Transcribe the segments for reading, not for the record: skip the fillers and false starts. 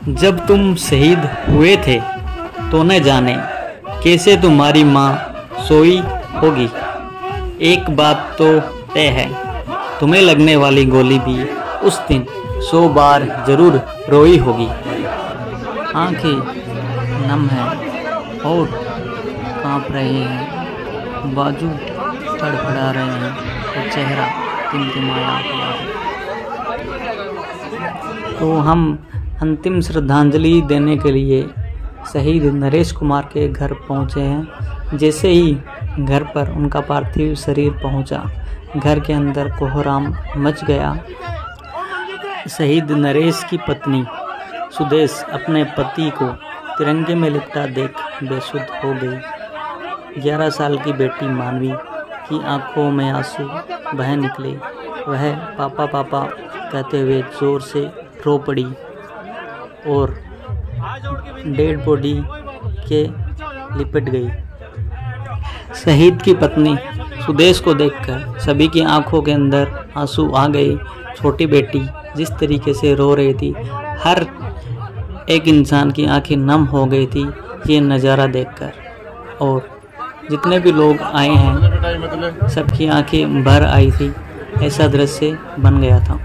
जब तुम शहीद हुए थे तो न जाने कैसे तुम्हारी माँ सोई होगी। एक बात तो तय है, तुम्हें लगने वाली गोली भी उस दिन 100 बार जरूर रोई होगी। आंखें नम हैं और कांप रहे हैं, बाजू फड़फड़ा रहे हैं और चेहरा टिमटिमाया हुआ है। तो हम अंतिम श्रद्धांजलि देने के लिए शहीद नरेश कुमार के घर पहुंचे हैं। जैसे ही घर पर उनका पार्थिव शरीर पहुंचा, घर के अंदर कोहराम मच गया। शहीद नरेश की पत्नी सुदेश अपने पति को तिरंगे में लिपटा देख बेसुध हो गई। 11 साल की बेटी मानवी की आंखों में आंसू बह निकले। वह पापा पापा कहते हुए जोर से रो पड़ी और डेड बॉडी के लिपट गई। शहीद की पत्नी सुदेश को देखकर सभी की आंखों के अंदर आंसू आ गए। छोटी बेटी जिस तरीके से रो रही थी, हर एक इंसान की आंखें नम हो गई थी ये नज़ारा देखकर। और जितने भी लोग आए हैं सबकी आंखें भर आई थी। ऐसा दृश्य बन गया था।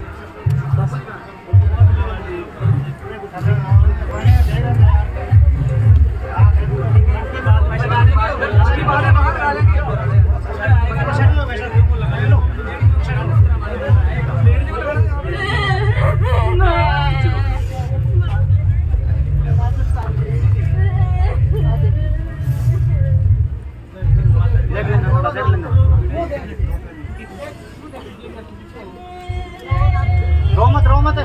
रो मत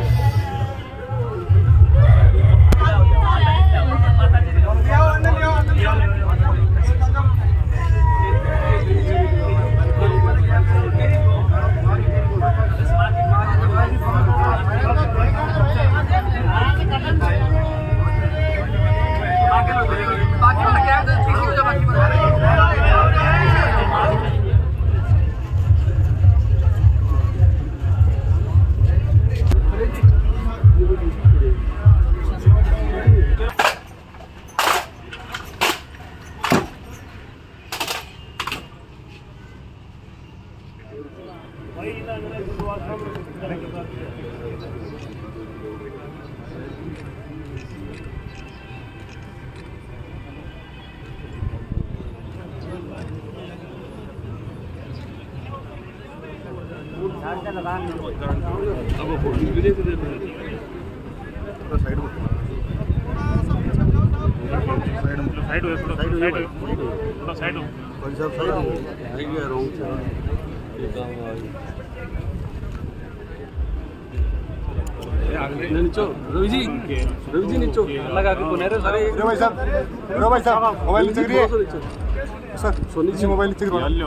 रवि जी नीचो लगा के कोने रे सारे भाई साहब मोबाइल चेक रही है sir Soni ji mobile check कर लो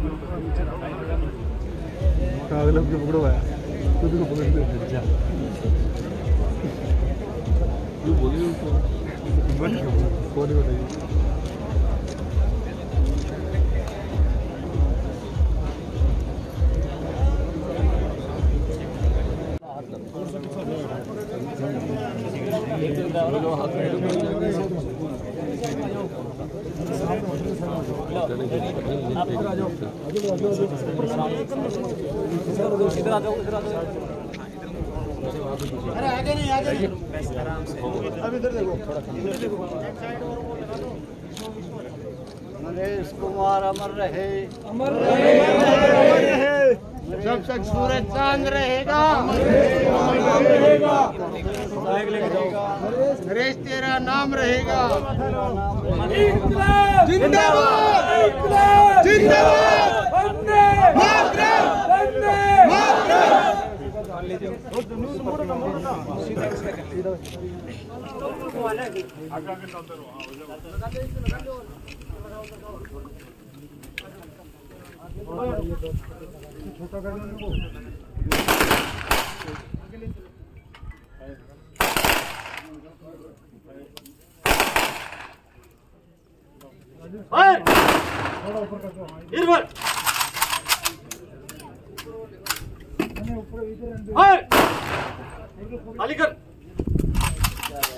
कागल के पकड़ो है तो देखो पकड़ ले जा ये बोलिए कौन बताइए अरे आगे नहीं आगे अब इधर देखो नरेश कुमार अमर रहे जब तक सूरज चांद रहेगा नरेश तेरा नाम रहेगा। जिंदाबाद जिंदाबाद छोटा कर खाली कर